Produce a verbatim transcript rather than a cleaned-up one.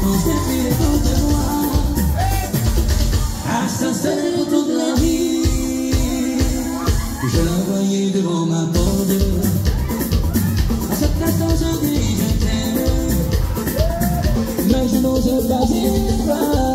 On s'est fait les comptes de moi. À sa seule pour toute la vie. Je la voyais devant ma porte. À cette instant je dis je t'aime. Mais je n'ose pas dire.